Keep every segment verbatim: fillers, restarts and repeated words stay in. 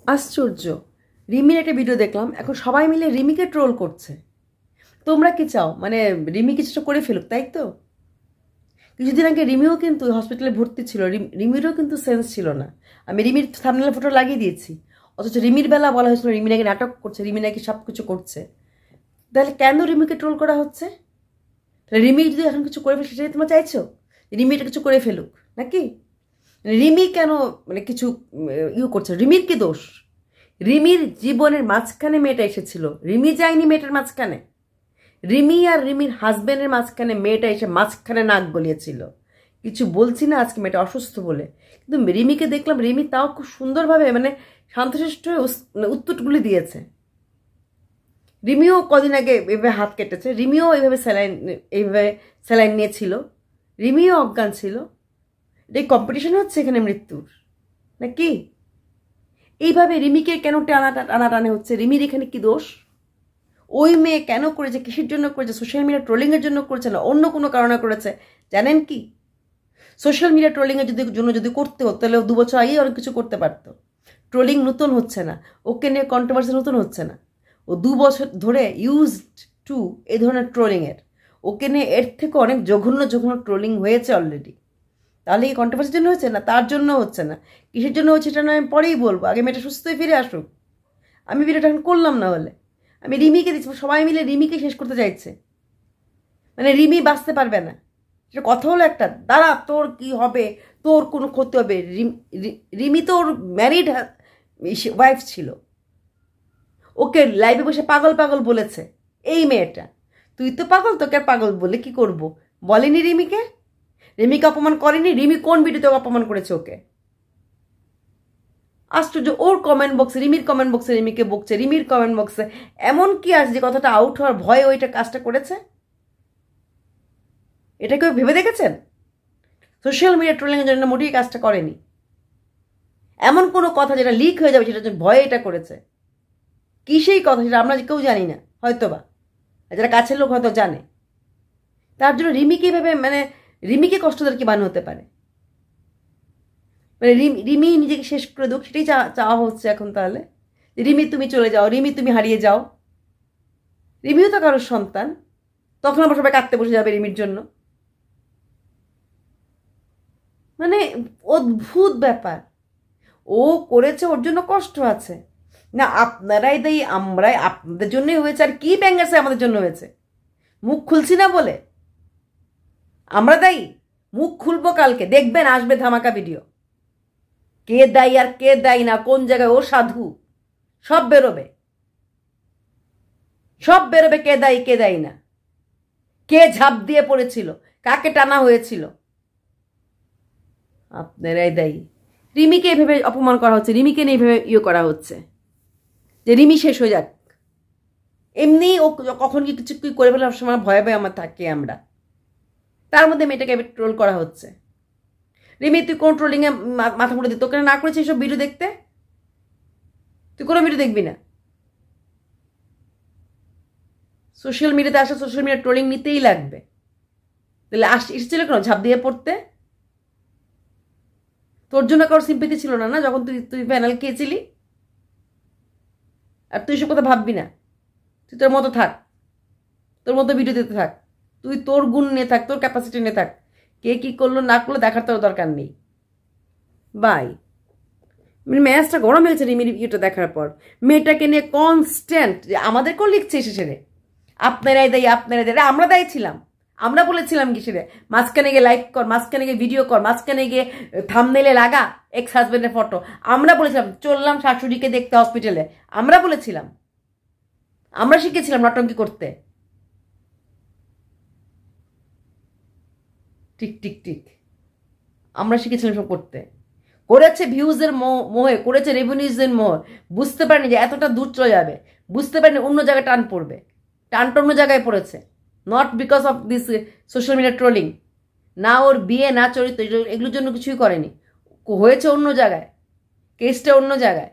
আশ্চর্য, রিমির একটা ভিডিও দেখলাম, এখন সবাই মিলে রিমিকে ট্রোল করছে। তোমরা কি চাও মানে রিমি কিছুটা করে ফেলুক, তাই তো? কিছুদিন আগে রিমিও কিন্তু হসপিটালে ভর্তি ছিল, রিমিরও কিন্তু সেন্স ছিল না। আমি রিমির থাম্বনেল ফটো লাগিয়ে দিয়েছি, অথচ রিমির বেলা বলা হয়েছিল রিমি নাকি নাটক করছে, রিমি নাকি সব কিছু করছে। তাহলে কেন রিমিকে ট্রোল করা হচ্ছে? তাহলে রিমি যদি এখন কিছু করে ফেলে সেটাই তোমরা চাইছো রিমি এটা কিছু করে ফেলুক নাকি? রিমি কেন মানে কিছু ইউ করছে? রিমির কি দোষ? রিমির জীবনের মাঝখানে মেয়েটা এসেছিল, রিমি যায়নি মেয়েটার মাঝখানে। রিমি আর রিমির হাজব্যান্ডের মাঝখানে মেয়েটা এসে মাঝখানে নাক গলিয়েছিল। কিছু বলছি না আজকে মেয়েটা অসুস্থ বলে, কিন্তু রিমিকে দেখলাম রিমি তাও খুব সুন্দরভাবে মানে শান্তশিষ্ট হয়ে উত্তরগুলি দিয়েছে। রিমিও কদিন আগে এভাবে হাত কেটেছে, রিমিও এইভাবে স্যালাইন এইভাবে স্যালাইন নিয়েছিল, রিমিও অজ্ঞান ছিল। এই কম্পিটিশন হচ্ছে এখানে মৃত্যুর নাকি? এইভাবে রিমিকে কেন টানা টানা টানে হচ্ছে? রিমির এখানে কি দোষ? ওই মেয়ে কেন করেছে, কিসের জন্য করেছে? সোশ্যাল মিডিয়া ট্রোলিংয়ের জন্য করেছে না অন্য কোনো কারণে করেছে? জানেন কি, সোশ্যাল মিডিয়া ট্রোলিংয়ের যদি জন্য যদি করতে হতো তাহলে দু বছর আগেই অনেক কিছু করতে পারতো। ট্রোলিং নতুন হচ্ছে না, ওকে নিয়ে কন্ট্রোভার্সি নতুন হচ্ছে না। ও দু বছর ধরে ইউজড টু এই ধরনের ট্রোলিংয়ের, ওকে নিয়ে এর থেকে অনেক জঘন্য জঘন্য ট্রোলিং হয়েছে অলরেডি। তাহলে এই কন্ট্রোভার্সির জন্য হচ্ছে না, তার জন্য হচ্ছে না। কিসের জন্য হচ্ছে এটা নয় আমি পরেই বলবো, আগে মেয়েটা সুস্থ হয়ে ফিরে আসুক। আমি ভিডিওটা এখন করলাম না হলে আমি রিমিকে দিচ্ছি, সবাই মিলে রিমিকে শেষ করতে চাইছে, মানে রিমি বাঁচতে পারবে না। সেটা কথা হলো একটা, দাঁড়া তোর কি হবে, তোর কোনো ক্ষতি হবে। রিমি তো ওর ম্যারিড ওয়াইফ ছিল, ওকে লাইভে বসে পাগল পাগল বলেছে এই মেয়েটা। তুই তো পাগল, তোকে আর পাগল বলে কি করব? বলেনি রিমিকে? রিমিকে অপমান করেনি? রিমি কোন ভিডিওতে অপমান করেছে ওকে? আশ্চর্য, ওর কমেন্ট বক্সে, রিমির কমেন্ট বক্সে রিমিকে বকছে, রিমির কমেন্ট বক্সে এমন কি আছে যে কথাটা আউট হওয়ার ভয়ে ওইটা কাজটা করেছে? এটা কেউ ভেবে দেখেছেন? সোশ্যাল মিডিয়া ট্রোলিংয়ের জন্য মোটেই কাজটা করেনি। এমন কোনো কথা যেটা লিক হয়ে যাবে সেটার জন্য ভয়ে এটা করেছে। কি সেই কথা সেটা আমরা কেউ জানি না, হয়তো বা যারা কাছের লোক হয়তো জানে। তার জন্য রিমিকে এভাবে মানে রিমিকে কষ্টদার কি বানানো হতে পারে? মানে রিমি নিজেকে শেষ করে দেখ সেটাই চাওয়া হচ্ছে এখন। তাহলে রিমি তুমি চলে যাও, রিমি তুমি হারিয়ে যাও। রিমিও তো কারোর সন্তান, তখন আমরা সবাই কাঁদতে বসে যাবে রিমির জন্য। মানে অদ্ভুত ব্যাপার। ও করেছে, ওর জন্য কষ্ট আছে না? আপনারাই দায়ী, আমরাই, আপনাদের জন্যই হয়েছে। আর কি ব্যাঙ্গাসে আমাদের জন্য হয়েছে? মুখ খুলছি না বলে আমরা দায়ী? মুখ খুলবো কালকে, দেখবেন আসবে ধামাকা ভিডিও। কে দায়ী আর কে দায়ী না, কোন জায়গায় ও সাধু, সব বেরোবে, সব বেরোবে। কে দায়ী কে দায়ী না, কে ঝাঁপ দিয়ে পড়েছিল, কাকে টানা হয়েছিল। আপনারাই দায়ী। রিমিকে এভাবে অপমান করা হচ্ছে, রিমিকে নিয়ে এভাবে ইয়ে করা হচ্ছে যে রিমি শেষ হয়ে যাক। এমনি ও কখন কি কিছু কি করে ফেলার সময় ভয়ে ভয়ে আমার থাকি আমরা, তার মধ্যে মেয়েটাকে ট্রোল করা হচ্ছে। রিমি তুই কোন ট্রোলিংয়ে মাথা মুড়ে দিত? তোকে না করেছিস এইসব ভিডিও দেখতে? তুই কোনো ভিডিও দেখবি না। সোশ্যাল মিডিয়াতে আসা, সোশ্যাল মিডিয়া ট্রোলিং নিতেই লাগবে। তাহলে আস এসেছিল কেন ঝাঁপ দিয়ে পড়তে? তোর জন্য কারোর সিম্পেথি ছিল না না যখন তুই তুই প্যানেল খেয়েছিলি? আর তুই সব কথা ভাববি না, তুই তোর মতো থাক, তোর মতো ভিডিও দিতে থাক, তুই তোর গুণ নিয়ে থাক, তোর ক্যাপাসিটি নিয়ে থাক। কে কি করলো না করলো দেখার তোর দরকার নেই। বাই। ম্যাচটা গরম হয়েছে রিমির ভিডিওটা দেখার পর। মেয়েটাকে নিয়ে কনস্ট্যান্ট আমাদেরকেও লিখছে এসে সেরে, আপনারাই দায়ী, আপনারাই দায়ী। আমরা দায়ী ছিলাম, আমরা বলেছিলাম কি সেরে মাঝখানে গিয়ে লাইক কর, মাঝখানে গিয়ে ভিডিও কর, মাঝখানে গিয়ে থাম্বনেলে লাগা এক্স হাজবেন্ডের ফটো। আমরা বলেছিলাম চললাম শাশুড়িকে দেখতে হসপিটালে, আমরা বলেছিলাম, আমরা শিখেছিলাম নটঙ্কি করতে। টিক টিক টিক আমরা শিখেছিলাম সব করতে। করেছে ভিউজের মোহে, করেছে রেভিনিউজের মোহে, বুঝতে পারেনি যে এতটা দূর চলে যাবে, বুঝতে পারেনি অন্য জায়গায় টান পড়বে। টানটা অন্য জায়গায় পড়েছে, not because of this social media trolling. না ওর বিয়ে, না চরিত্র, এগুলোর জন্য কিছুই করেনি, হয়েছে অন্য জায়গায়, কেসটা অন্য জায়গায়।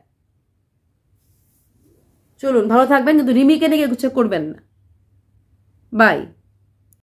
চলুন ভালো থাকবেন, কিন্তু রিমিকে নিয়ে কিছু করবেন না। বাই।